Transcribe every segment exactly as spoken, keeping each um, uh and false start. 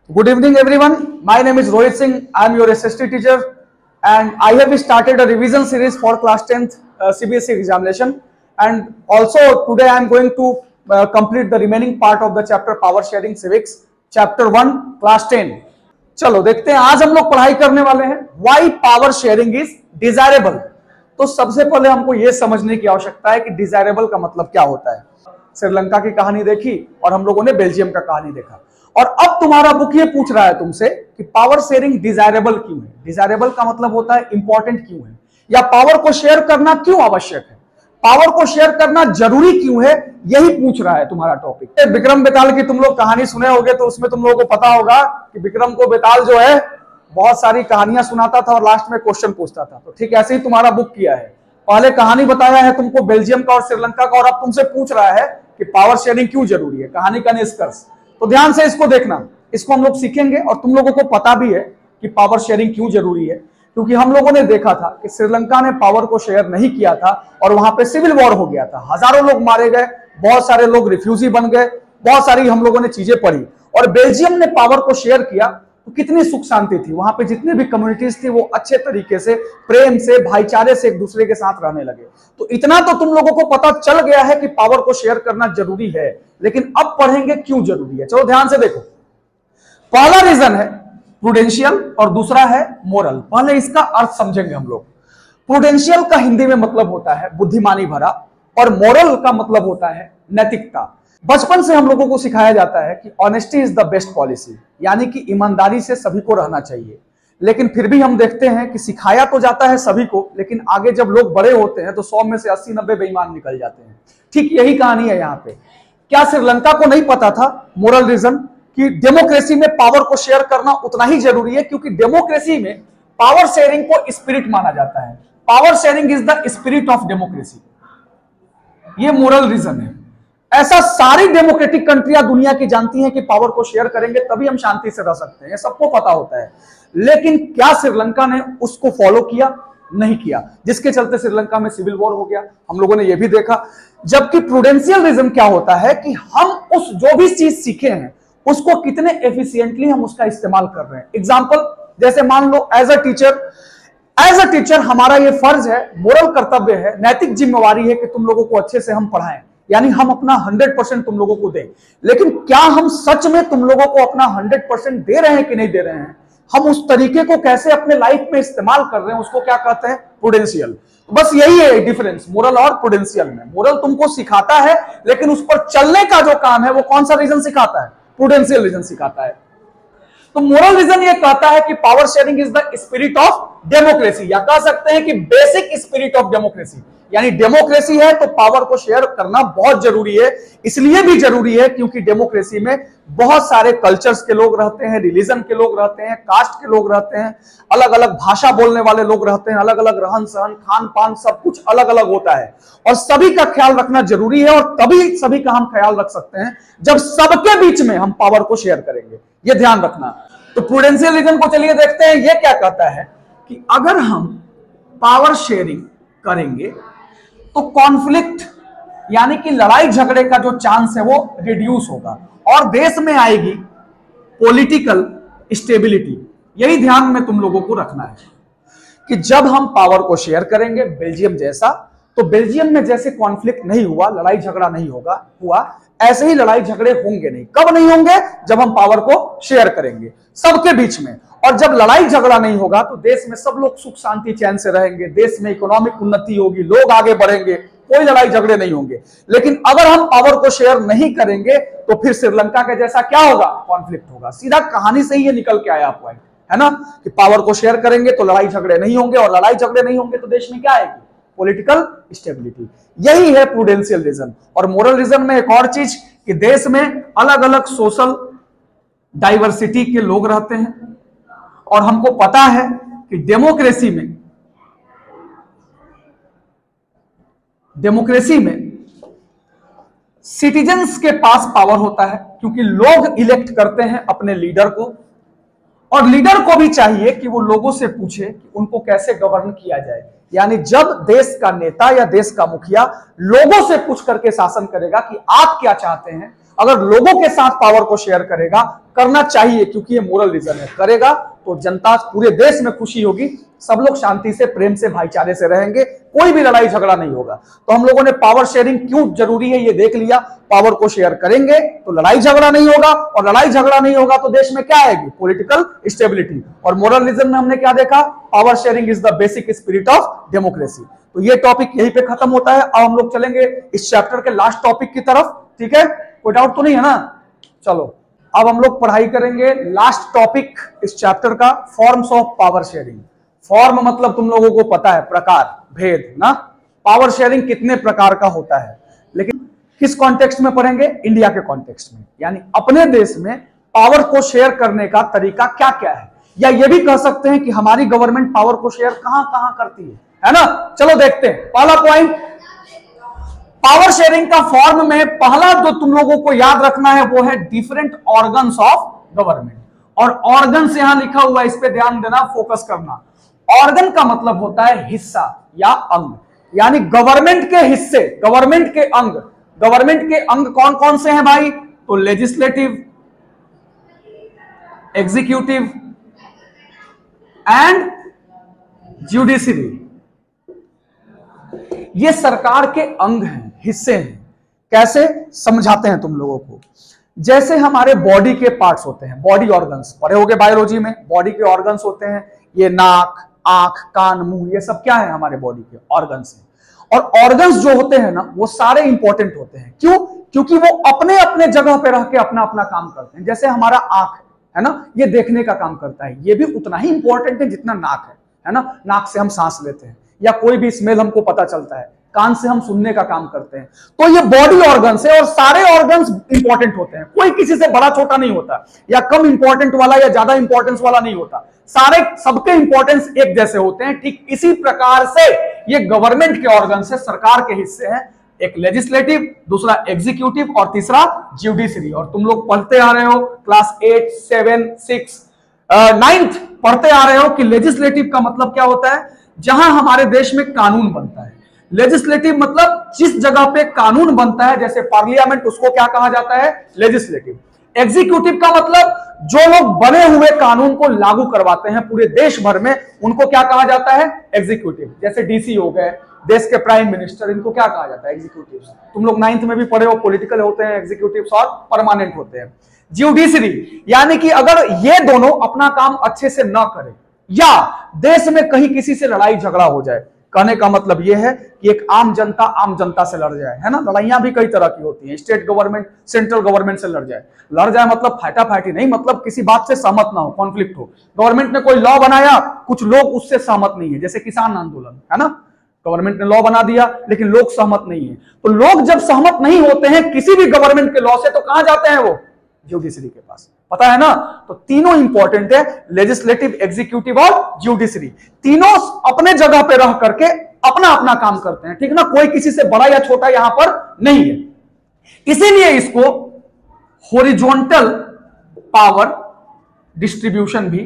Good evening everyone. My name is Rohit Singh. I am your S S T teacher and I have started a revision series for class tenth uh, C B S E examination, and also today I am going to uh, complete the remaining part of the chapter Power Sharing Civics, chapter one, class ten. चलो देखते हैं आज हम लोग पढ़ाई करने वाले हैं Why Power Sharing is Desirable। तो सबसे पहले हमको यह समझने की आवश्यकता है कि डिजायरेबल का मतलब क्या होता है। श्रीलंका की कहानी देखी और हम लोगों ने बेल्जियम का कहानी देखा, और अब तुम्हारा बुक ये पूछ रहा है तुमसे कि पावर शेयरिंग डिजायरेबल क्यों है। डिजायरेबल का मतलब होता है इंपॉर्टेंट क्यों है, या पावर को शेयर करना क्यों आवश्यक है, पावर को शेयर करना जरूरी क्यों है, यही पूछ रहा है तुम्हारा टॉपिक। विक्रम बेताल की तुम लोग कहानी सुने होगे तो उसमें तुम लोगों को पता होगा कि विक्रम को बेताल जो है बहुत सारी कहानियां सुनाता था और लास्ट में क्वेश्चन पूछता था। तो ठीक ऐसे ही तुम्हारा बुक किया है, पहले कहानी बताया है तुमको बेल्जियम का और श्रीलंका का, और अब तुमसे पूछ रहा है कि पावर शेयरिंग क्यों जरूरी है, कहानी का निष्कर्ष। तो ध्यान से इसको देखना, इसको हम लोग सीखेंगे और तुम लोगों को पता भी है कि पावर शेयरिंग क्यों जरूरी है, क्योंकि हम लोगों ने देखा था कि श्रीलंका ने पावर को शेयर नहीं किया था और वहां पे सिविल वॉर हो गया था, हजारों लोग मारे गए, बहुत सारे लोग रिफ्यूजी बन गए, बहुत सारी हम लोगों ने चीजें पढ़ी। और बेल्जियम ने पावर को शेयर किया तो कितनी सुख शांति थी, वहां पे जितनी भी कम्युनिटीज थी वो अच्छे तरीके से प्रेम से भाईचारे से एक दूसरे के साथ रहने लगे। तो इतना तो तुम लोगों को पता चल गया है कि पावर को शेयर करना जरूरी है, लेकिन अब पढ़ेंगे क्यों जरूरी है। चलो ध्यान से देखो, पहला रीजन है प्रूडेंशियल और दूसरा है मोरल। पहले इसका अर्थ समझेंगे हम लोग। प्रूडेंशियल का हिंदी में मतलब होता है बुद्धिमानी भरा, और मोरल का मतलब होता है नैतिकता। बचपन से हम लोगों को सिखाया जाता है कि honesty is the best policy, यानी कि ईमानदारी से सभी को रहना चाहिए। लेकिन फिर भी हम देखते हैं कि सिखाया तो जाता है सभी को, लेकिन आगे जब लोग बड़े होते हैं तो सौ में से अस्सी नब्बे बेईमान निकल जाते हैं। ठीक यही कहानी है यहाँ पे। क्या श्रीलंका को नहीं पता था मोरल रीजन कि डेमोक्रेसी में पावर को शेयर करना उतना ही जरूरी है, क्योंकि डेमोक्रेसी में पावर शेयरिंग को स्पिरिट माना जाता है। Power sharing is the spirit of democracy, ये मोरल रीजन है। ऐसा सारी डेमोक्रेटिक कंट्रियां दुनिया की जानती हैं कि पावर को शेयर करेंगे तभी हम शांति से रह सकते हैं, सबको पता होता है। लेकिन क्या श्रीलंका ने उसको फॉलो किया? नहीं किया, जिसके चलते श्रीलंका में सिविल वॉर हो गया। हम लोगों ने यह भी देखा। जबकि प्रूडेंशियल रीजन क्या होता है कि हम उस जो भी चीज सीखे हैं उसको कितने एफिशिएंटली हम उसका इस्तेमाल कर रहे हैं। एग्जाम्पल, जैसे मान लो as a teacher as a teacher हमारा यह फर्ज है, मोरल कर्तव्य है, नैतिक जिम्मेवारी है कि तुम लोगों को अच्छे से हम पढ़ाएं, यानी हम अपना हंड्रेड परसेंट तुम लोगों को दें। लेकिन क्या हम सच में तुम लोगों को अपना हंड्रेड परसेंट दे रहे हैं कि नहीं दे रहे हैं, हम उस तरीके को कैसे अपने लाइफ में इस्तेमाल कर रहे हैं, उसको क्या कहते हैं? प्रूडेंशियल। बस यही है डिफरेंस मोरल और प्रूडेंशियल में। मोरल तुमको सिखाता है, लेकिन उस पर चलने का जो काम है वो कौन सा रीजन सिखाता है? प्रूडेंशियल रीजन सिखाता है। तो मोरल रीजन ये कहता है कि power sharing is the spirit of democracy, या कह सकते हैं कि बेसिक स्पिरिट ऑफ डेमोक्रेसी। यानी डेमोक्रेसी है तो पावर को शेयर करना बहुत जरूरी है। इसलिए भी जरूरी है क्योंकि डेमोक्रेसी में बहुत सारे कल्चर्स के लोग रहते हैं, रिलीजन के लोग रहते हैं, कास्ट के लोग रहते हैं, अलग अलग भाषा बोलने वाले लोग रहते हैं, अलग अलग रहन सहन, खान पान, सब कुछ अलग अलग होता है। और सभी का ख्याल रखना जरूरी है, और तभी सभी का हम ख्याल रख सकते हैं जब सबके बीच में हम पावर को शेयर करेंगे। यह ध्यान रखना। तो प्रूडेंशियल रीजन को चलिए देखते हैं। यह क्या कहता है कि अगर हम पावर शेयरिंग करेंगे तो कॉन्फ्लिक्ट यानी कि लड़ाई झगड़े का जो चांस है वो रिड्यूस होगा, और देश में आएगी पॉलिटिकल स्टेबिलिटी। यही ध्यान में तुम लोगों को रखना है कि जब हम पावर को शेयर करेंगे बेल्जियम जैसा, तो बेल्जियम में जैसे कॉन्फ्लिक्ट नहीं हुआ, लड़ाई झगड़ा नहीं होगा हुआ, ऐसे ही लड़ाई झगड़े होंगे नहीं। कब नहीं होंगे? जब हम पावर को शेयर करेंगे सबके बीच में। और जब लड़ाई झगड़ा नहीं होगा तो देश में सब लोग सुख शांति चैन से रहेंगे, देश में इकोनॉमिक उन्नति होगी, लोग आगे बढ़ेंगे, कोई लड़ाई झगड़े नहीं होंगे। लेकिन अगर हम पावर को शेयर नहीं करेंगे तो फिर श्रीलंका के जैसा क्या होगा? कॉन्फ्लिक्ट होगा। सीधा कहानी से ही ये निकल के आया पॉइंट, है ना, कि पावर को शेयर करेंगे तो लड़ाई झगड़े नहीं होंगे, और लड़ाई झगड़े नहीं होंगे तो देश में क्या आएगी? Political stability. यही है प्रूडेंशियल रीजन। और मोरल रीजन में एक और चीज कि देश में अलग अलग सोशल डाइवर्सिटी के लोग रहते हैं, और हमको पता है कि डेमोक्रेसी में डेमोक्रेसी में सिटीजन्स के पास पावर होता है, क्योंकि लोग इलेक्ट करते हैं अपने लीडर को, और लीडर को भी चाहिए कि वो लोगों से पूछे कि उनको कैसे गवर्न किया जाए। यानी जब देश का नेता या देश का मुखिया लोगों से पूछ करके शासन करेगा कि आप क्या चाहते हैं, अगर लोगों के साथ पावर को शेयर करेगा, करना चाहिए क्योंकि ये मोरल रीजन है, करेगा तो जनता पूरे देश में खुशी होगी, सब लोग शांति से, प्रेम से, भाईचारे से रहेंगे, कोई भी लड़ाई झगड़ा नहीं होगा। तो हम लोगों ने पावर शेयरिंग क्यों जरूरी है ये देख लिया। पावर को शेयर करेंगे तो लड़ाई झगड़ा नहीं होगा, और लड़ाई झगड़ा नहीं होगा तो देश में क्या आएगी, पॉलिटिकल स्टेबिलिटी। और मोरल रीजन में हमने क्या देखा, power sharing is the basic spirit of democracy. तो ये टॉपिक यहीं पे खत्म होता है। अब हम लोग चलेंगे इस चैप्टर के लास्ट टॉपिक की तरफ, ठीक है, कोई डाउट तो नहीं है ना। चलो अब हम लोग पढ़ाई करेंगे लास्ट टॉपिक इस चैप्टर का, forms of power sharing. Form मतलब तुम लोगों को पता है, प्रकार, भेद ना। पावर शेयरिंग कितने प्रकार का होता है, लेकिन किस कॉन्टेक्स्ट में पढ़ेंगे, इंडिया के कॉन्टेक्स्ट में, यानी अपने देश में पावर को शेयर करने का तरीका क्या क्या है, या ये भी कह सकते हैं कि हमारी गवर्नमेंट पावर को शेयर कहां कहां करती है, है ना। चलो देखते हैं। पहला पॉइंट, पावर शेयरिंग का फॉर्म में पहला जो तुम लोगों को याद रखना है वो है डिफरेंट ऑर्गन्स ऑफ गवर्नमेंट। और ऑर्गन्स यहां लिखा हुआ है, इस पे ध्यान देना, फोकस करना। ऑर्गन का मतलब होता है हिस्सा या अंग, यानी गवर्नमेंट के हिस्से, गवर्नमेंट के अंग। गवर्नमेंट के अंग कौन कौन से हैं भाई, तो लेजिस्लेटिव, एग्जीक्यूटिव एंड ज्यूडिशरी, ये सरकार के अंग हैं, हिस्से हैं। कैसे समझाते हैं तुम लोगों को, जैसे हमारे बॉडी के पार्ट्स होते हैं, बॉडी ऑर्गन्स, पढ़े होगे बायोलॉजी में, बॉडी के ऑर्गन्स होते हैं, ये नाक, आंख, कान, मुंह, ये सब क्या है, हमारे बॉडी के ऑर्गन्स हैं। और ऑर्गन्स जो होते हैं ना, वो सारे इंपॉर्टेंट होते हैं। क्यों? क्योंकि वो अपने अपने जगह पे रह के अपना अपना काम करते हैं। जैसे हमारा आंख है ना, ये देखने का काम करता है, ये भी उतना ही इंपॉर्टेंट है जितना नाक है, है ना। नाक से हम सांस लेते हैं, या कोई भी स्मेल हमको पता चलता है, कान से हम सुनने का काम करते हैं। तो ये बॉडी ऑर्गन्स है, और सारे ऑर्गन्स इंपॉर्टेंट होते हैं, कोई किसी से बड़ा छोटा नहीं होता, या कम इंपॉर्टेंट वाला या ज्यादा इंपॉर्टेंस वाला नहीं होता, सारे सबके इंपॉर्टेंस एक जैसे होते हैं। ठीक इसी प्रकार से ये गवर्नमेंट के ऑर्गन्स है, सरकार के हिस्से हैं, एक लेजिस्लेटिव, दूसरा एग्जीक्यूटिव और तीसरा ज्यूडिशरी। और तुम लोग पढ़ते आ रहे हो class eight, seven, six, ninth पढ़ते आ रहे हो कि लेजिस्लेटिव का मतलब क्या होता है, जहां हमारे देश में कानून बनता है। लेजिस्लेटिव मतलब जिस जगह पे कानून बनता है, जैसे पार्लियामेंट, उसको क्या कहा जाता है, लेजिस्लेटिव। एग्जीक्यूटिव का मतलब जो लोग बने हुए कानून को लागू करवाते हैं पूरे देश भर में, उनको क्या कहा जाता है, एग्जीक्यूटिव। जैसे डीसी हो गए, देश के प्राइम मिनिस्टर, इनको क्या कहा जाता है, एग्जीक्यूटिव। तुम लोग नाइन्थ में भी पढ़े हो, पॉलिटिकल होते हैं एग्जीक्यूटिव और परमानेंट होते हैं। ज्यूडिशरी, यानी कि अगर ये दोनों अपना काम अच्छे से न करें, या देश में कहीं किसी से लड़ाई झगड़ा हो जाए, कहने का मतलब यह है कि एक आम जनता आम जनता से लड़ जाए, है ना। लड़ाइयां भी कई तरह की होती हैं, स्टेट गवर्नमेंट सेंट्रल गवर्नमेंट से लड़ जाए। लड़ जाए मतलब फाटा फाटी नहीं, मतलब किसी बात से सहमत ना हो, कॉन्फ्लिक्ट हो। गवर्नमेंट ने कोई लॉ बनाया, कुछ लोग उससे सहमत नहीं है, जैसे किसान आंदोलन, है ना। गवर्नमेंट ने लॉ बना दिया लेकिन लोग सहमत नहीं है, तो लोग जब सहमत नहीं होते हैं किसी भी गवर्नमेंट के लॉ से, तो कहां जाते हैं वो, ज्यूडिशरी के पास, पता है ना। तो तीनों इंपॉर्टेंट है, लेजिस्लेटिव, एग्जीक्यूटिव और ज्यूडिशरी। तीनों अपने जगह पे रह करके अपना अपना काम करते हैं, ठीक ना। कोई किसी से बड़ा या छोटा यहां पर नहीं है, इसीलिए इसको हॉरिजॉन्टल पावर डिस्ट्रीब्यूशन भी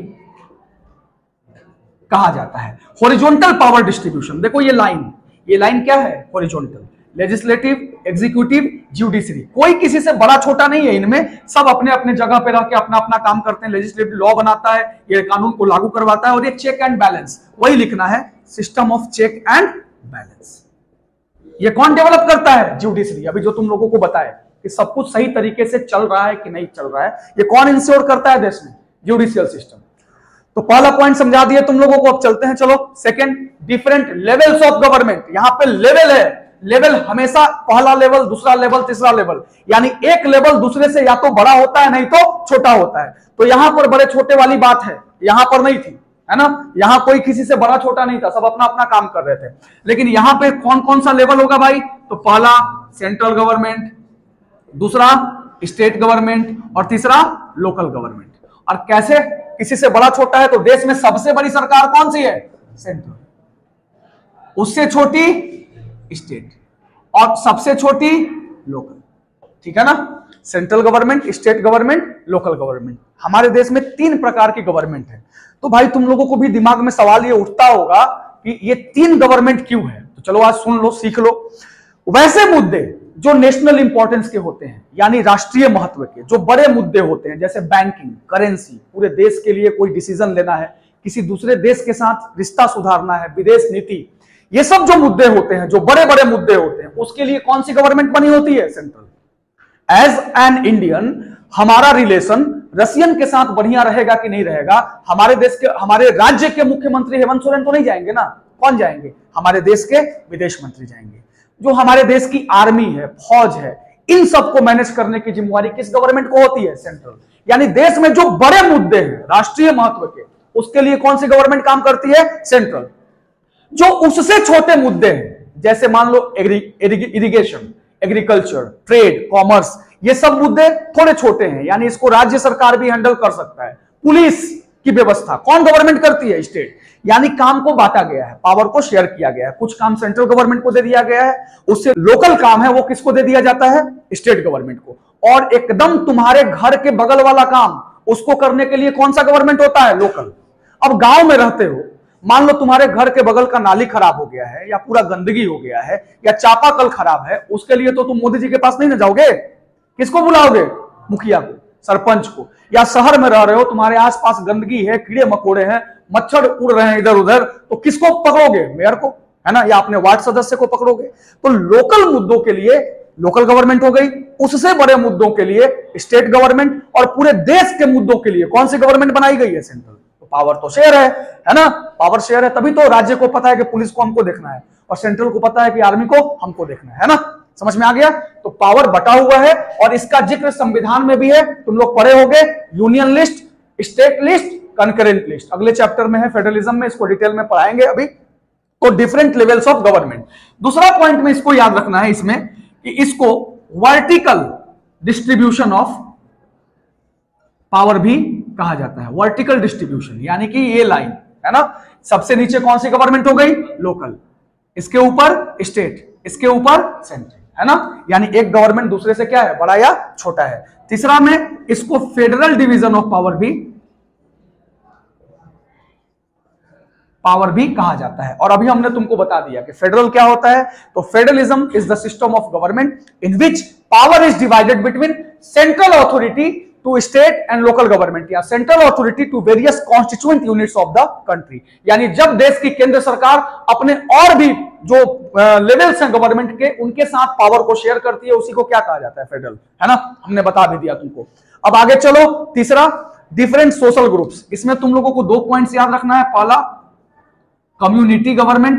कहा जाता है। हॉरिजॉन्टल पावर डिस्ट्रीब्यूशन, देखो ये लाइन, ये लाइन क्या है, हॉरिजॉन्टल, लेजिस्लेटिव, एग्जीक्यूटिव, ज्यूडिशरी। कोई किसी से बड़ा छोटा नहीं है, इनमें सब अपने अपने जगह पे रह के अपना अपना काम करते हैं। लेजिस्लेटिव लॉ बनाता है, ये कानून को लागू करवाता है, और ये चेक एंड बैलेंस, वही लिखना है, system of check and balance. ये कौन डेवलप करता है, ज्यूडिशरी। अभी जो तुम लोगों को बताया कि सब कुछ सही तरीके से चल रहा है कि नहीं चल रहा है, ये कौन इंश्योर करता है देश में, ज्यूडिशियल सिस्टम। तो पहला पॉइंट समझा दिया तुम लोगों को, अब चलते हैं चलो second, different levels of government. यहां पे लेवल है, लेवल हमेशा पहला लेवल, दूसरा लेवल, तीसरा लेवल, यानी एक लेवल दूसरे से या तो बड़ा होता है नहीं तो छोटा होता है। तो यहां पर बड़े छोटे वाली बात है, यहां पर नहीं थी, है ना। यहां कोई किसी से बड़ा छोटा नहीं था, सब अपना अपना काम कर रहे थे। लेकिन यहां पे कौन कौन सा लेवल होगा भाई, तो पहला सेंट्रल गवर्नमेंट, दूसरा स्टेट गवर्नमेंट और तीसरा लोकल गवर्नमेंट। और कैसे किसी से बड़ा छोटा है, तो देश में सबसे बड़ी सरकार कौन सी है, सेंट्रल, उससे छोटी स्टेट, और सबसे छोटी लोकल, ठीक है ना। Central government, state government, local government. हमारे देश में तीन प्रकार की गवर्नमेंट है। तो भाई तुम लोगों को भी दिमाग में सवाल ये उठता होगा कि ये तीन गवर्नमेंट क्यों है, तो चलो आज सुन लो, सीख लो। वैसे मुद्दे जो नेशनल इंपॉर्टेंस के होते हैं, यानी राष्ट्रीय महत्व के जो बड़े मुद्दे होते हैं, जैसे बैंकिंग, करेंसी, पूरे देश के लिए कोई डिसीजन लेना है, किसी दूसरे देश के साथ रिश्ता सुधारना है, विदेश नीति, ये सब जो मुद्दे होते हैं, जो बड़े बड़े मुद्दे होते हैं, उसके लिए कौन सी गवर्नमेंट बनी होती है? सेंट्रल। एज एन इंडियन हमारा रिलेशन रशियन के साथ बढ़िया रहेगा कि नहीं रहेगा? हमारे देश के, हमारे राज्य के मुख्यमंत्री हेमंत सोरेन तो नहीं जाएंगे ना, कौन जाएंगे? हमारे देश के विदेश मंत्री जाएंगे। जो हमारे देश की आर्मी है, फौज है, इन सबको मैनेज करने की जिम्मेवारी किस गवर्नमेंट को होती है? सेंट्रल। यानी देश में जो बड़े मुद्दे हैं राष्ट्रीय महत्व के, उसके लिए कौन सी गवर्नमेंट काम करती है? सेंट्रल। जो उससे छोटे मुद्दे हैं, जैसे मान लो इरिगेशन, एग्रीकल्चर, ट्रेड, कॉमर्स, ये सब मुद्दे थोड़े छोटे हैं, यानी इसको राज्य सरकार भी हैंडल कर सकता है। पुलिस की व्यवस्था कौन गवर्नमेंट करती है? स्टेट। यानी काम को बांटा गया है, पावर को शेयर किया गया है, कुछ काम सेंट्रल गवर्नमेंट को दे दिया गया है, उससे लोकल काम है वो किसको दे दिया जाता है? स्टेट गवर्नमेंट को। और एकदम तुम्हारे घर के बगल वाला काम, उसको करने के लिए कौन सा गवर्नमेंट होता है? लोकल। अब गांव में रहते हो, मान लो तुम्हारे घर के बगल का नाली खराब हो गया है, या पूरा गंदगी हो गया है, या चापाकल खराब है, उसके लिए तो तुम मोदी जी के पास नहीं ना जाओगे, किसको बुलाओगे? मुखिया को, सरपंच को। या शहर में रह रहे हो, तुम्हारे आसपास गंदगी है, कीड़े मकोड़े हैं, मच्छर उड़ रहे हैं इधर उधर, तो किसको पकड़ोगे? मेयर को, है ना, या अपने वार्ड सदस्य को पकड़ोगे। तो लोकल मुद्दों के लिए लोकल गवर्नमेंट हो गई, उससे बड़े मुद्दों के लिए स्टेट गवर्नमेंट, और पूरे देश के मुद्दों के लिए कौन सी गवर्नमेंट बनाई गई है? सेंट्रल। तो पावर तो शेयर है, है ना, पावर शेयर है, तभी तो राज्य को पता है कि पुलिस को हमको देखना है, और सेंट्रल को पता है कि आर्मी को हमको देखना है, है ना। समझ में आ गया? तो पावर बटा हुआ है, और इसका जिक्र संविधान में भी है, तुम लोग पढ़े होंगे, union list, state list, concurrent list, अगले चैप्टर में है फेडरलिज्म में, इसको डिटेल में पढ़ाएंगे अभी। तो डिफरेंट लेवल्स ऑफ गवर्नमेंट। दूसरा पॉइंट में इसको याद रखना है इसमें, कि इसको वर्टिकल डिस्ट्रीब्यूशन ऑफ पावर भी कहा जाता है। वर्टिकल डिस्ट्रीब्यूशन यानी कि ये लाइन है ना, सबसे नीचे कौन सी गवर्नमेंट हो गई? लोकल, इसके ऊपर स्टेट, इसके ऊपर सेंट्रल, है ना। यानी एक गवर्नमेंट दूसरे से क्या है? बड़ा या छोटा है। तीसरा में इसको फेडरल डिवीजन ऑफ पावर भी पावर भी कहा जाता है। और अभी हमने तुमको बता दिया कि फेडरल क्या होता है। तो federalism is the system of government in which power is divided between central authority to state and local government, या central authority to various constituent units of the country. यानी जब देश की केंद्र सरकार अपने और भी जो लेवल्स हैं गवर्नमेंट के, उनके साथ पावर को शेयर करती है, उसी को क्या कहा जाता है? फेडरल, है ना। हमने बता भी दिया तुमको। अब आगे चलो, तीसरा डिफरेंट सोशल ग्रुप्स। इसमें तुम लोगों को दो पॉइंट्स याद रखना है। पहला, कम्युनिटी गवर्नमेंट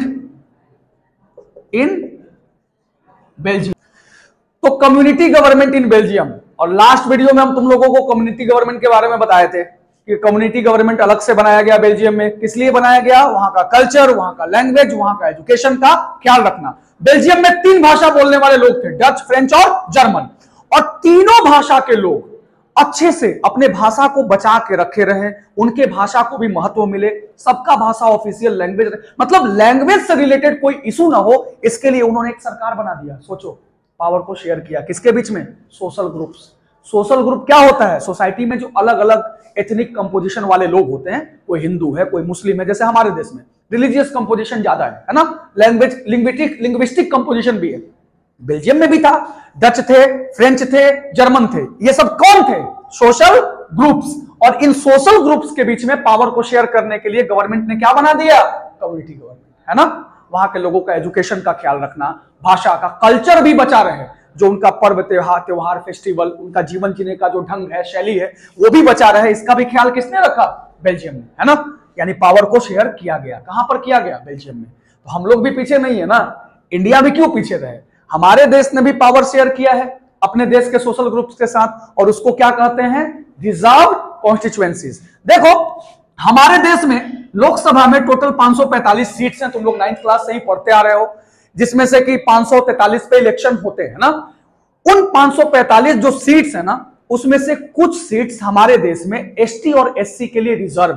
इन बेल्जियम। तो कम्युनिटी गवर्नमेंट इन बेल्जियम, और लास्ट वीडियो में हम तुम लोगों को कम्युनिटी गवर्नमेंट के बारे में बताए थे कि कम्युनिटी गवर्नमेंट अलग से बनाया गया बेल्जियम में। किस लिए बनाया गया? वहां का कल्चर, वहां का लैंग्वेज, वहां का एजुकेशन का ख्याल रखना। बेल्जियम में तीन भाषा बोलने वाले लोग थे, डच, फ्रेंच और जर्मन, और तीनों भाषा के लोग अच्छे से अपने भाषा को बचा के रखे रहे, उनके भाषा को भी महत्व मिले, सबका भाषा ऑफिशियल लैंग्वेज, मतलब लैंग्वेज से रिलेटेड कोई इशू ना हो, इसके लिए उन्होंने एक सरकार बना दिया। सोचो, पावर को शेयर किया किसके बीच में? Social groups. सोशल ग्रुप क्या होता है? सोसाइटी में जो अलग अलग एथनिक कंपोजिशन वाले लोग होते हैं, कोई हिंदू है, कोई मुस्लिम है, जैसे हमारे देश में रिलीजियस कंपोजिशन ज्यादा है, है ना, लैंग्वेज लिंग्विस्टिक लिंग्विस्टिक कंपोजिशन भी है। बेल्जियम में भी था, डच थे, फ्रेंच थे, जर्मन थे, ये सब कौन थे? Social groups. और इन सोशल ग्रुप्स के बीच में पावर को शेयर करने के लिए गवर्नमेंट ने क्या बना दिया? कम्युनिटी गवर्नमेंट, है ना। वहां के लोगों का एजुकेशन का ख्याल रखना, भाषा का, कल्चर भी बचा रहे, जो उनका पर्व त्योहार त्योहार फेस्टिवल, उनका जीवन जीने का जो ढंग है, शैली है, वो भी बचा रहे, इसका भी ख्याल किसने रखा? बेल्जियम ने, है ना। यानी पावर को शेयर किया गया। कहां पर किया गया? बेल्जियम में। तो हम लोग भी पीछे नहीं है ना, इंडिया भी क्यों पीछे रहे? हमारे देश ने भी पावर शेयर किया है अपने देश के सोशल ग्रुप्स के साथ, और उसको क्या कहते हैं? Reserve constituencies. देखो, हमारे देश में लोकसभा में टोटल पांच सौ पैंतालीस सीट्स हैं, तुम लोग नाइन्थ क्लास से ही पढ़ते आ रहे हो, जिसमें से कि पांच सौ तैंतालीस पे इलेक्शन होते हैं ना। उन पांच सौ पैंतालीस जो सीट्स है ना, उसमें से कुछ सीट्स हमारे देश में एसटी और एससी के लिए रिजर्व है,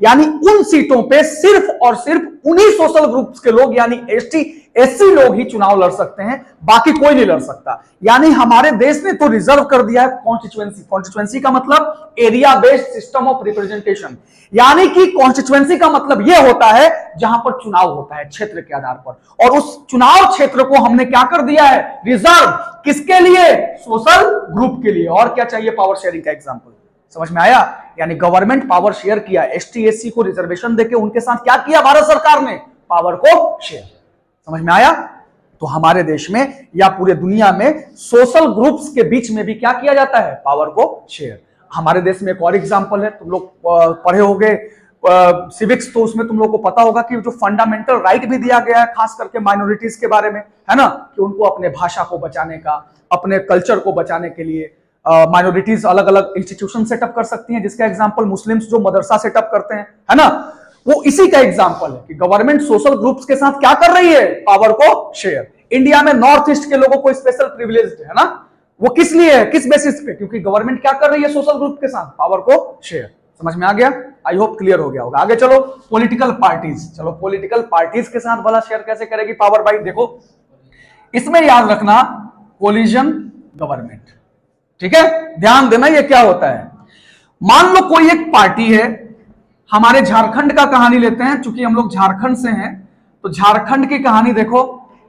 यानी उन सीटों पे सिर्फ और सिर्फ उन्हीं सोशल ग्रुप्स के लोग यानी एसटी एससी लोग ही चुनाव लड़ सकते हैं, बाकी कोई नहीं लड़ सकता। यानी हमारे देश ने तो रिजर्व कर दिया है कॉन्स्टिट्यूएंसी। कॉन्स्टिट्यूएंसी का मतलब area based system of representation, यानी कि कॉन्स्टिट्यूएंसी का मतलब यह होता है जहां पर चुनाव होता है क्षेत्र के आधार पर, और उस चुनाव क्षेत्र को हमने क्या कर दिया है, रिजर्व। किसके लिए? सोशल ग्रुप के लिए। और क्या चाहिए? पावर शेयरिंग का एग्जांपल। समझ में आया? यानी गवर्नमेंट पावर शेयर किया, एसटी एससी को रिजर्वेशन देके उनके साथ क्या किया भारत सरकार ने? पावर को शेयर। समझ में आया? तो हमारे देश में या पूरे दुनिया में सोशल ग्रुप्स के बीच में भी क्या किया जाता है? पावर को शेयर। हमारे देश में एक और एग्जांपल है, तुम लोग पढ़े होंगे सिविक्स, तो उसमें तुम लोग को पता होगा कि जो फंडामेंटल राइट भी दिया गया है खास करके माइनॉरिटीज के बारे में, है ना, कि उनको अपने भाषा को बचाने का, अपने कल्चर को बचाने के लिए माइनॉरिटीज अलग अलग इंस्टीट्यूशन सेटअप कर सकती हैं, जिसका एग्जांपल मुस्लिम्स जो मदरसा सेटअप करते हैं, है ना, वो इसी का एग्जांपल है कि गवर्नमेंट सोशल ग्रुप्स के साथ क्या कर रही है? पावर को शेयर। इंडिया में नॉर्थ ईस्ट के लोगों को स्पेशल प्रिविलेज है ना, वो किस लिए है, किस बेसिस पे? क्योंकि गवर्नमेंट क्या कर रही है सोशल ग्रुप के साथ? पावर को शेयर। समझ में आ गया? आई होप क्लियर हो गया होगा। आगे चलो, पॉलिटिकल पार्टीज। चलो, पॉलिटिकल पार्टीज के साथ भला शेयर कैसे करेगी पावर? भाई देखो, इसमें याद रखना कोलिजन गवर्नमेंट, ठीक है, ध्यान देना ये क्या होता है। मान लो कोई एक पार्टी है, हमारे झारखंड का कहानी लेते हैं, चूंकि हम लोग झारखंड से हैं तो झारखंड की कहानी देखो।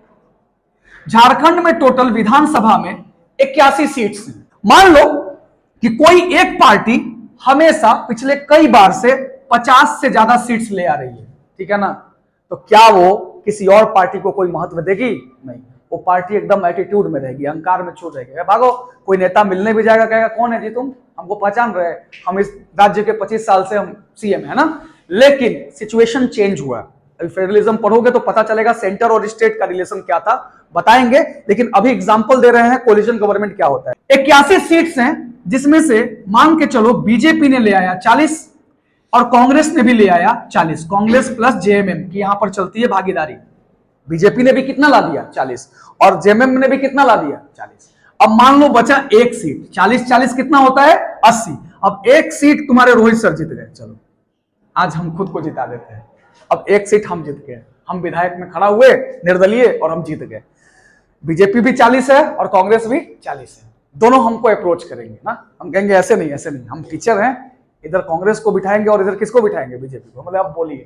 झारखंड में टोटल विधानसभा में इक्यासी सीट्स हैं। मान लो कि कोई एक पार्टी हमेशा पिछले कई बार से पचास से ज्यादा सीट्स ले आ रही है, ठीक है ना, तो क्या वो किसी और पार्टी को कोई महत्व देगी? नहीं, वो पार्टी एकदम एटीट्यूड में रहेगी, अहंकार में छूट रहेगी। भागो, कोई नेता मिलने भी जाएगा, कहेगा कौन है जी तुम, हमको पहचान रहे, हम इस राज्य के पच्चीस साल से हम सीएम है ना। लेकिन सिचुएशन चेंज हुआ। अभी फेडरलिज्म पढ़ोगे तो पता चलेगा सेंटर और स्टेट का रिलेशन क्या था, बताएंगे। लेकिन अभी एग्जांपल दे रहे हैं कोलिजन गवर्नमेंट क्या होता है। इक्यासी सीट्स हैं, जिसमें से मान के चलो बीजेपी ने ले आया चालीस और कांग्रेस ने भी ले आया चालीस। कांग्रेस प्लस जेएमएम की यहां पर चलती है भागीदारी। बीजेपी ने भी कितना ला दिया? चालीस, और जेएमएम ने भी कितना ला दिया? चालीस। अब मान लो बचा एक सीट, चालीस चालीस कितना होता है? अस्सी। अब एक सीट तुम्हारे रोहित सर जीत गए, चलो आज हम खुद को जिता देते हैं। अब एक सीट हम जीत गए, हम विधायक में खड़ा हुए निर्दलीय और हम जीत गए। बीजेपी भी चालीस है और कांग्रेस भी चालीस है, दोनों हमको अप्रोच करेंगे ना, हम कहेंगे ऐसे नहीं ऐसे नहीं, हम टीचर हैं, इधर कांग्रेस को बिठाएंगे और इधर किसको बिठाएंगे? बीजेपी को। मतलब अब बोलिए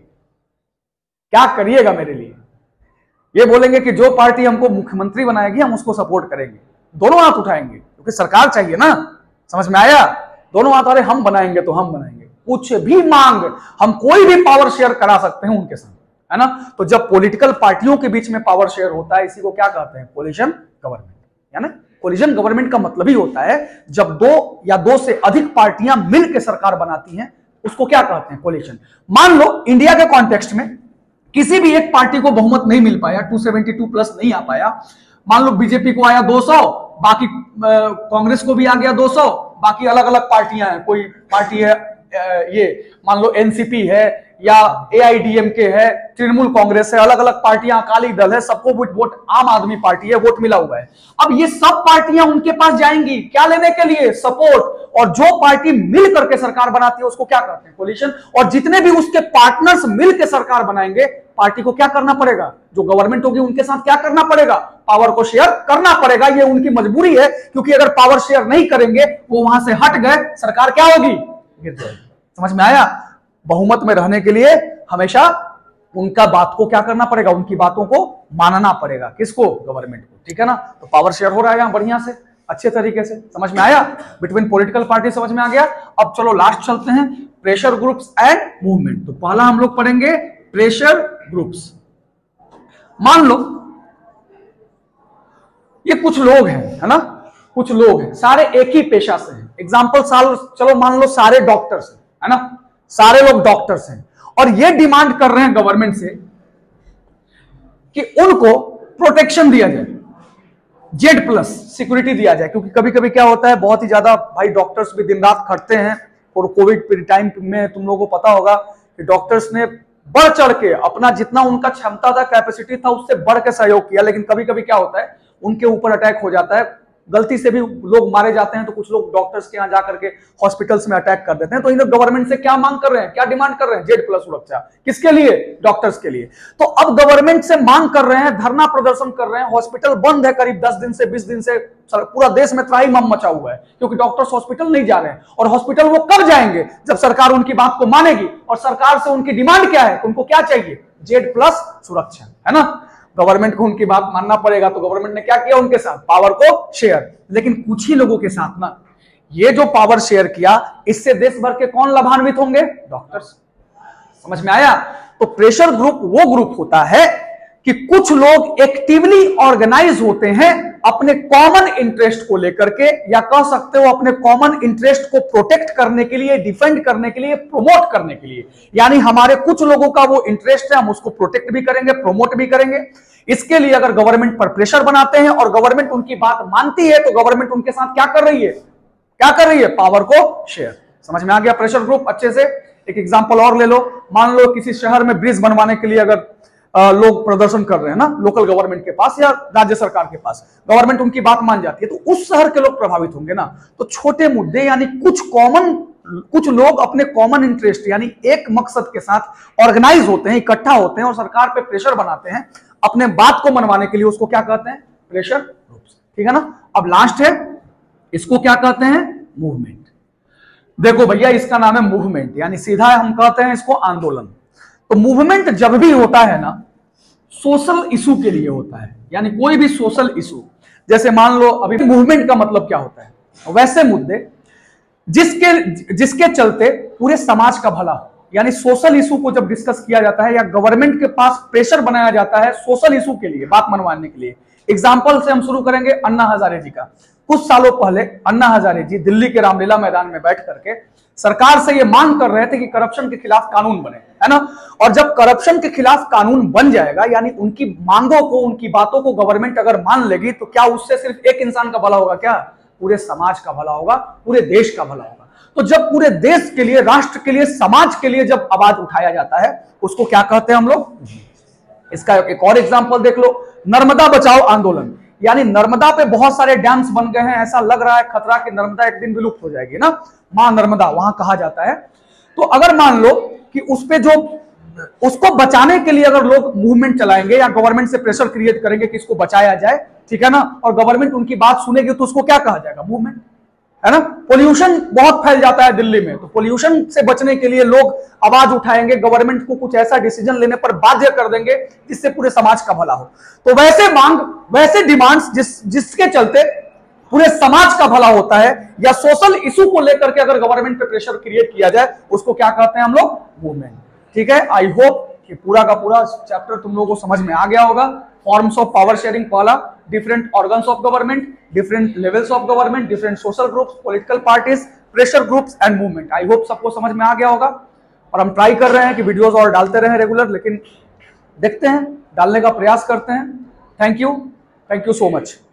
क्या करिएगा मेरे लिए? ये बोलेंगे कि जो पार्टी हमको मुख्यमंत्री बनाएगी हम उसको सपोर्ट करेंगे, दोनों हाथ उठाएंगे क्योंकि सरकार चाहिए ना। समझ में आया? दोनों हाथ, अरे हम बनाएंगे तो हम बनाएंगे, कुछ भी मांग, हम कोई भी पावर शेयर करा सकते हैं उनके साथ, है ना। तो जब पॉलिटिकल पार्टियों के बीच में पावर शेयर होता है, इसी को क्या कहते हैं? कोलिजन गवर्नमेंट, है ना। कोलिजन गवर्नमेंट का मतलब ही होता है जब दो या दो से अधिक पार्टियां मिलकर सरकार बनाती हैं, उसको क्या कहते हैं? कोलिजन। मान लो इंडिया के कॉन्टेक्स्ट में किसी भी एक पार्टी को बहुमत नहीं मिल पाया, दो सौ बहत्तर प्लस नहीं आ पाया। मान लो बीजेपी को आया दो सौ, बाकी कांग्रेस को भी आ गया दो सौ, बाकी अलग अलग पार्टियां हैं, कोई पार्टी है ये मान लो एनसीपी है या एआईडीएमके है, तृणमूल कांग्रेस है, अलग अलग पार्टियां, अकाली दल है, सबको वोट, आम आदमी पार्टी है, वोट मिला हुआ है। अब ये सब पार्टियां उनके पास जाएंगी क्या लेने के लिए? सपोर्ट। और जो पार्टी मिल करके सरकार बनाती है उसको क्या कहते हैं? कोलिशन। और जितने भी उसके पार्टनर्स मिल के सरकार बनाएंगे, पार्टी को क्या करना पड़ेगा? जो गवर्नमेंट होगी उनके साथ क्या करना पड़ेगा? पावर को शेयर करना पड़ेगा। ये उनकी मजबूरी है, क्योंकि अगर पावर शेयर नहीं करेंगे, वो वहां से हट गए, सरकार क्या होगी? गिर जाएगी। समझ में आया? बहुमत में रहने के लिए हमेशा उनका बात को क्या करना पड़ेगा? उनकी बातों को मानना पड़ेगा। किसको? गवर्नमेंट को, ठीक है ना। तो पावर शेयर हो रहा है यहां बढ़िया से, अच्छे तरीके से। समझ में आया? बिटवीन पॉलिटिकल पार्टी समझ में आ गया। अब चलो लास्ट चलते हैं, प्रेशर ग्रुप्स एंड मूवमेंट। तो पहला हम लोग पढ़ेंगे प्रेशर ग्रुप्स। मान लो ये कुछ लोग हैं, है ना, कुछ लोग हैं, सारे एक ही पेशा से हैं। एग्जाम्पल साल चलो मान लो सारे डॉक्टर्स हैं, है ना, सारे लोग डॉक्टर्स हैं, और ये डिमांड कर रहे हैं गवर्नमेंट से कि उनको प्रोटेक्शन दिया जाए, जेड प्लस सिक्योरिटी दिया जाए। क्योंकि कभी कभी क्या होता है, बहुत ही ज्यादा भाई डॉक्टर्स भी दिन रात खटते हैं, और कोविड टाइम में तुम लोगों को पता होगा कि डॉक्टर्स ने बढ़ चढ़ के अपना जितना उनका क्षमता था, कैपेसिटी था, उससे बढ़ के सहयोग किया। लेकिन कभी कभी क्या होता है, उनके ऊपर अटैक हो जाता है गलती से भी लोग मारे जाते हैं तो कुछ लोग डॉक्टर्स के यहाँ जाकर के हॉस्पिटल्स में अटैक कर देते हैं। तो इन लोग गवर्नमेंट से क्या मांग कर रहे हैं, क्या डिमांड कर रहे हैं? जेड प्लस सुरक्षा। किसके लिए? डॉक्टर्स के लिए। तो अब गवर्नमेंट से मांग कर रहे हैं, धरना प्रदर्शन कर रहे हैं, हॉस्पिटल बंद है करीब दस दिन से बीस दिन से, पूरा देश में त्राही मम मचा हुआ है क्योंकि डॉक्टर्स हॉस्पिटल नहीं जा रहे हैं। और हॉस्पिटल वो कब जाएंगे? जब सरकार उनकी बात को मानेगी। और सरकार से उनकी डिमांड क्या है, उनको क्या चाहिए? जेड प्लस सुरक्षा, है ना। गवर्नमेंट को उनकी बात मानना पड़ेगा। तो गवर्नमेंट ने क्या किया उनके साथ? पावर को शेयर। लेकिन कुछ ही लोगों के साथ ना, ये जो पावर शेयर किया, इससे देश भर के कौन लाभान्वित होंगे? डॉक्टर्स। समझ में आया? तो प्रेशर ग्रुप वो ग्रुप होता है कि कुछ लोग एक्टिवली ऑर्गेनाइज होते हैं अपने कॉमन इंटरेस्ट को लेकर के, या कह सकते हो अपने कॉमन इंटरेस्ट को प्रोटेक्ट करने के लिए, डिफेंड करने के लिए, प्रमोट करने के लिए। यानी हमारे कुछ लोगों का वो इंटरेस्ट है, हम उसको प्रोटेक्ट भी करेंगे, प्रमोट भी करेंगे। इसके लिए अगर गवर्नमेंट पर प्रेशर बनाते हैं और गवर्नमेंट उनकी बात मानती है, तो गवर्नमेंट उनके साथ क्या कर रही है? क्या कर रही है? पावर को शेयर। समझ में आ गया प्रेशर ग्रुप अच्छे से? एक एग्जांपल और ले लो। मान लो किसी शहर में ब्रिज बनवाने के लिए अगर आ, लोग प्रदर्शन कर रहे हैं ना, लोकल गवर्नमेंट के पास या राज्य सरकार के पास, गवर्नमेंट उनकी बात मान जाती है, तो उस शहर के लोग प्रभावित होंगे ना। तो छोटे मुद्दे यानी कुछ कॉमन, कुछ लोग अपने कॉमन इंटरेस्ट यानी एक मकसद के साथ ऑर्गेनाइज होते हैं, इकट्ठा होते हैं और सरकार पे प्रेशर बनाते हैं अपने बात को मनवाने के लिए। उसको क्या कहते हैं? Pressure groups. ठीक है ना। अब लास्ट है, इसको क्या कहते हैं? मूवमेंट। देखो भैया, इसका नाम है मूवमेंट, यानी सीधा हम कहते हैं इसको आंदोलन। तो मूवमेंट जब भी होता है ना, सोशल इशू के लिए होता है। यानी कोई भी सोशल इशू, जैसे मान लो अभी मूवमेंट का मतलब क्या होता है, वैसे मुद्दे जिसके जिसके चलते पूरे समाज का भला हो। यानी सोशल इशू को जब डिस्कस किया जाता है या गवर्नमेंट के पास प्रेशर बनाया जाता है सोशल इशू के लिए, बात मनवाने के लिए। एग्जाम्पल से हम शुरू करेंगे अन्ना हजारे जी का। कुछ सालों पहले अन्ना हजारे जी दिल्ली के रामलीला मैदान में बैठ करके सरकार से ये मांग कर रहे थे कि करप्शन के खिलाफ कानून बने, है ना। और जब करप्शन के खिलाफ कानून बन जाएगा, यानी उनकी मांगों को, उनकी बातों को गवर्नमेंट अगर मान लेगी, तो क्या उससे सिर्फ एक इंसान का भला होगा? क्या पूरे समाज का भला होगा, पूरे देश का भला होगा। तो जब पूरे देश के लिए, राष्ट्र के लिए, समाज के लिए जब आवाज उठाया जाता है, उसको क्या कहते हैं हम लोग? इसका एक और एग्जांपल देख लो, नर्मदा बचाओ आंदोलन। यानी नर्मदा पे बहुत सारे डैम्स बन गए हैं, ऐसा लग रहा है खतरा कि नर्मदा एक दिन विलुप्त हो जाएगी ना, मां नर्मदा वहां कहा जाता है। तो अगर मान लो कि उस पे जो, उसको बचाने के लिए अगर लोग मूवमेंट चलाएंगे या गवर्नमेंट से प्रेशर क्रिएट करेंगे कि इसको बचाया जाए, ठीक है ना, और गवर्नमेंट उनकी बात सुनेगी, तो उसको क्या कहा जाएगा? मूवमेंट, है ना। पोल्यूशन बहुत फैल जाता है दिल्ली में, तो पोल्यूशन से बचने के लिए लोग आवाज उठाएंगे, गवर्नमेंट को कुछ ऐसा डिसीजन लेने पर बाध्य कर देंगे जिससे पूरे समाज का भला हो। तो वैसे मांग, वैसे डिमांड्स जिस जिसके चलते पूरे समाज का भला होता है, या सोशल इशू को लेकर के अगर गवर्नमेंट पे प्रेशर क्रिएट किया जाए, उसको क्या कहते हैं हम लोग? मूवमेंट। ठीक है। आई होप कि पूरा का पूरा चैप्टर तुम लोगों को समझ में आ गया होगा। फॉर्म्स ऑफ पावर शेयरिंग पहला, different organs of government, different levels of government, different social groups, political parties, pressure groups and movement. I hope सबको समझ में आ गया होगा। और हम ट्राई कर रहे हैं कि वीडियोस और डालते रहें रेगुलर, लेकिन देखते हैं, डालने का प्रयास करते हैं। Thank you, thank you so much.